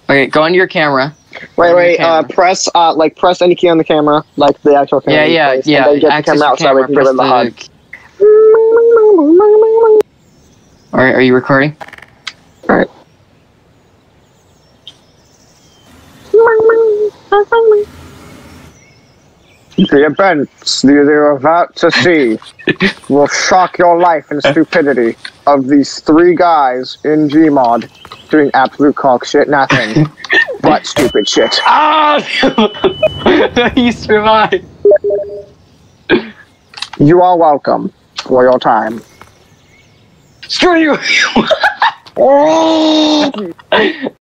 Okay, go into your camera. Wait, press any key on the camera, like the actual camera. Yeah. And then get the camera out so we can give it the HUD. Alright, are you recording? Alright. The events you're about to see will shock your life and stupidity of these three guys in Gmod doing absolute cock shit nothing but stupid shit. Ah! You survived! You are welcome for your time. Screw you!